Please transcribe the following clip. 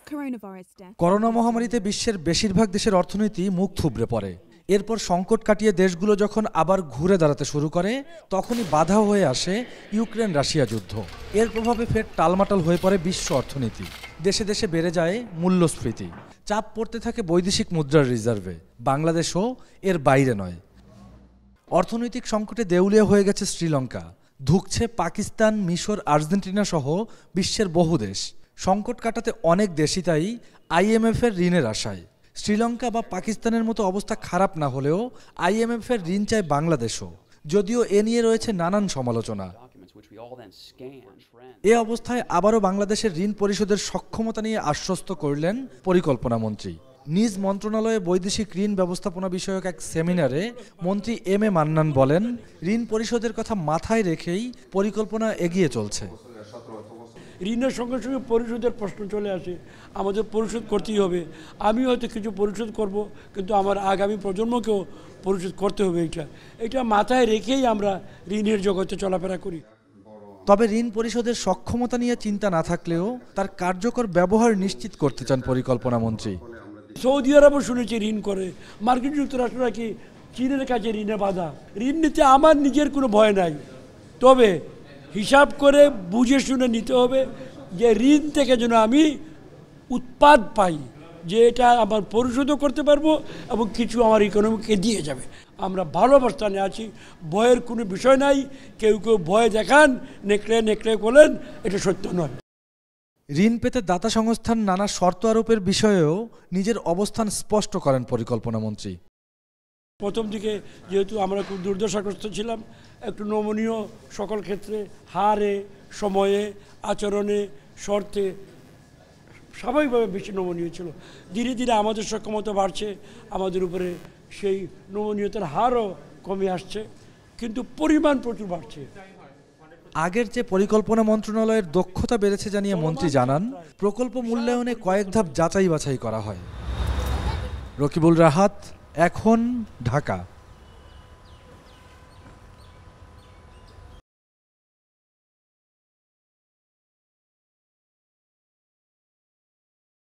Corona মহামারীতে বিশ্বের বেশিরভাগ দেশের অর্থনীতি মুখ থুবড়ে পড়ে। এরপর সংকট কাটিয়ে দেশগুলো যখন আবার ঘুরে দাঁড়াতে শুরু করে, তখনই বাধা হয়ে আসে ইউক্রেন রাশিয়া যুদ্ধ। এর প্রভাবে ফের টালমাটাল হয়ে পড়ে বিশ্ব অর্থনীতি। দেশে দেশে বেড়ে যায় মূল্যস্ফীতি, চাপ পড়তে থাকে বৈদেশিক মুদ্রার রিজার্ভে। বাংলাদেশও এর বাইরে নয়। অর্থনৈতিক সংকটে দেউলিয়া হয়ে গেছে শ্রীলঙ্কা, ধুঁকছে পাকিস্তান, মিশর, আর্জেন্টিনা সহ বিশ্বের বহু দেশ। সংকট কাটাতে অনেক দেশই তাই আইএমএফের ঋণের আশায়। শ্রীলঙ্কা বা পাকিস্তানের মতো অবস্থা খারাপ না হলেও আইএমএফের ঋণ চায় বাংলাদেশও, যদিও এ নিয়ে রয়েছে নানান সমালোচনা। এ অবস্থায় আবারও বাংলাদেশের ঋণ পরিশোধের সক্ষমতা নিয়ে আশ্বস্ত করলেন পরিকল্পনা মন্ত্রী। নিজ মন্ত্রণালয়ে বৈদেশিক ঋণ ব্যবস্থাপনা বিষয়ক এক সেমিনারে মন্ত্রী এম এ মান্নান বলেন, ঋণ পরিশোধের কথা মাথায় রেখেই পরিকল্পনা এগিয়ে চলছে। ঋণের সঙ্গে সঙ্গে পরিশোধের প্রশ্ন চলে আসে, আমাদের পরিশোধ করতেই হবে। আমি হয়তো কিছু পরিশোধ করব, কিন্তু আমার আগামী প্রজন্মকেও পরিশোধ করতে হবে। এটা মাথায় রেখেই আমরা ঋণের জগতে চলাফেরা করি। তবে ঋণ পরিশোধের সক্ষমতা নিয়ে চিন্তা না থাকলেও তার কার্যকর ব্যবহার নিশ্চিত করতে চান পরিকল্পনা মন্ত্রী। সৌদি আরবও শুনেছি ঋণ করে, মার্কিন যুক্তরাষ্ট্র নাকি চীনের কাছে ঋণে বাধা। ঋণ নিতে আমার নিজের কোনো ভয় নাই, তবে হিসাব করে বুঝে শুনে নিতে হবে যে ঋণ থেকে যেন আমি উৎপাদ পাই, যে এটা আমার পরিশোধও করতে পারবো এবং কিছু আমার ইকোনমিকে দিয়ে যাবে। আমরা ভালো অবস্থানে আছি, ভয়ের কোনো বিষয় নাই। কেউ কেউ ভয় দেখান, নেকড়ে নেকড়ে বলেন, এটা সত্য নয়। ঋণ পেতে দাতা সংস্থান নানা শর্ত আরোপের বিষয়েও নিজের অবস্থান স্পষ্ট করেন পরিকল্পনা মন্ত্রী। প্রথম দিকে যেহেতু আমরা খুব দুর্দশাগ্রস্ত ছিলাম, একটু নমনীয় সকল ক্ষেত্রে, হারে, সময়ে, আচরণে, শর্তে স্বাভাবিকভাবে বেশি নমনীয় ছিল। ধীরে ধীরে আমাদের সক্ষমতা বাড়ছে, আমাদের উপরে সেই নমনীয়তার হারও কমে আসছে, কিন্তু পরিমাণ প্রচুর বাড়ছে। আগের যে পরিকল্পনা মন্ত্রণালয়ের দক্ষতা বেড়েছে জানিয়ে মন্ত্রী জানান, প্রকল্প মূল্যায়নে কয়েক ধাপ যাচাই বাছাই করা হয়। রকিবুল রাহাত, এখন, ঢাকা।